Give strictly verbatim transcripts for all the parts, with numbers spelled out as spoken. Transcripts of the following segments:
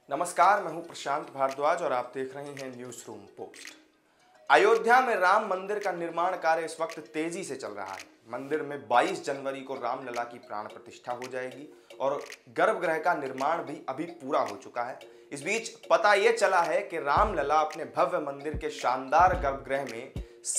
नमस्कार, मैं हूं प्रशांत भारद्वाज और आप देख रहे हैं न्यूज रूम पोस्ट। अयोध्या में राम मंदिर का निर्माण कार्य इस वक्त तेजी से चल रहा है। मंदिर में बाईस जनवरी को रामलला की प्राण प्रतिष्ठा हो जाएगी और गर्भगृह का निर्माण भी अभी पूरा हो चुका है। इस बीच पता यह चला है कि रामलला अपने भव्य मंदिर के शानदार गर्भगृह में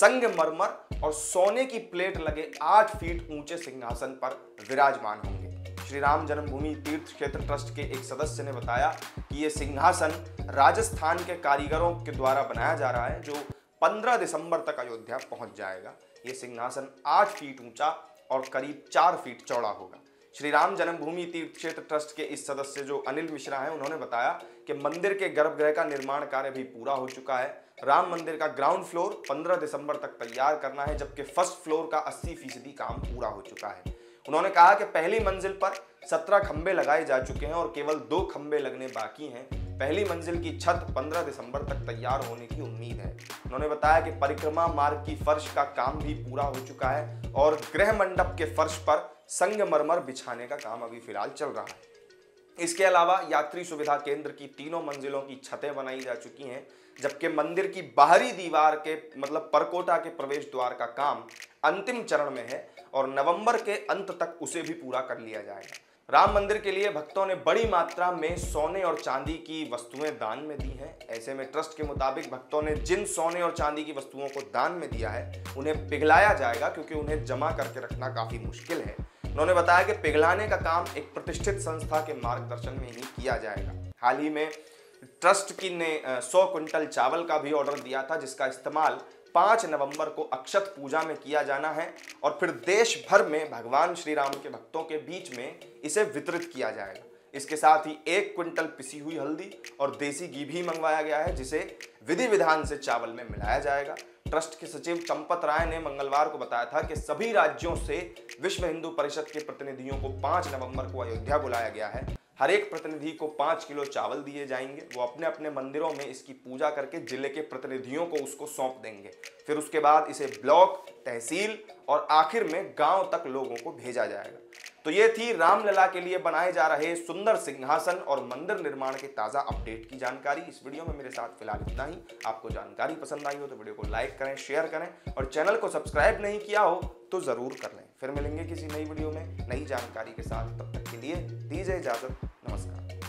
संगमरमर और सोने की प्लेट लगे आठ फीट ऊंचे सिंहासन पर विराजमान होंगे। श्री राम जन्मभूमि तीर्थ क्षेत्र ट्रस्ट के एक सदस्य ने बताया कि यह सिंहासन राजस्थान के कारीगरों के द्वारा बनाया जा रहा है, जो पंद्रह दिसंबर तक अयोध्या पहुंच जाएगा। यह सिंहासन आठ फीट ऊंचा और करीब चार फीट चौड़ा होगा। श्री राम जन्मभूमि तीर्थ क्षेत्र ट्रस्ट के इस सदस्य जो अनिल मिश्रा हैं, उन्होंने बताया कि मंदिर के गर्भगृह का निर्माण कार्य भी पूरा हो चुका है। राम मंदिर का ग्राउंड फ्लोर पंद्रह दिसंबर तक तैयार करना है, जबकि फर्स्ट फ्लोर का अस्सी फीसदी काम पूरा हो चुका है। उन्होंने कहा कि पहली मंजिल पर सत्रह खंबे लगाए जा चुके हैं और केवल दो खंबे लगने बाकी हैं। पहली मंजिल की छत पंद्रह दिसंबर तक तैयार होने की उम्मीद है। उन्होंने बताया कि परिक्रमा मार्ग की फर्श का काम भी पूरा हो चुका है और गृह मंडप के फर्श पर संगमरमर बिछाने का काम अभी फिलहाल चल रहा है। इसके अलावा यात्री सुविधा केंद्र की तीनों मंजिलों की छतें बनाई जा चुकी हैं, जबकि मंदिर की बाहरी दीवार के मतलब परकोटा के प्रवेश द्वार का काम अंतिम चरण में है और नवंबर के अंत तक उसे भी पूरा कर लिया जाएगा। राम मंदिर के लिए भक्तों ने बड़ी मात्रा में सोने और चांदी की वस्तुएं दान में दी हैं। ऐसे में ट्रस्ट के मुताबिक भक्तों ने जिन सोने और चांदी की वस्तुओं को दान में दिया है, उन्हें पिघलाया जाएगा, क्योंकि उन्हें जमा करके रखना काफी मुश्किल है। उन्होंने बताया कि पिघलाने का काम एक प्रतिष्ठित संस्था के मार्गदर्शन में ही किया जाएगा। हाल ही में ट्रस्ट की ने सौ क्विंटल चावल का भी ऑर्डर दिया था, जिसका इस्तेमाल पाँच नवंबर को अक्षत पूजा में किया जाना है और फिर देश भर में भगवान श्री राम के भक्तों के बीच में इसे वितरित किया जाएगा। इसके साथ ही एक क्विंटल पिसी हुई हल्दी और देसी घी भी मंगवाया गया है, जिसे विधि विधान से चावल में मिलाया जाएगा। ट्रस्ट के सचिव चंपत राय ने मंगलवार को बताया था कि सभी राज्यों से विश्व हिंदू परिषद के प्रतिनिधियों को पाँच नवंबर को अयोध्या बुलाया गया है। हर एक प्रतिनिधि को पाँच किलो चावल दिए जाएंगे। वो अपने अपने मंदिरों में इसकी पूजा करके जिले के प्रतिनिधियों को उसको सौंप देंगे। फिर उसके बाद इसे ब्लॉक, तहसील और आखिर में गांव तक लोगों को भेजा जाएगा। तो ये थी रामलला के लिए बनाए जा रहे सुंदर सिंहासन और मंदिर निर्माण के ताज़ा अपडेट की जानकारी। इस वीडियो में मेरे साथ फिलहाल इतना ही। आपको जानकारी पसंद आई हो तो वीडियो को लाइक करें, शेयर करें और चैनल को सब्सक्राइब नहीं किया हो तो ज़रूर कर लें। फिर मिलेंगे किसी नई वीडियो में नई जानकारी के साथ। तब तक के लिए दीजिए इजाज़त। नमस्कार।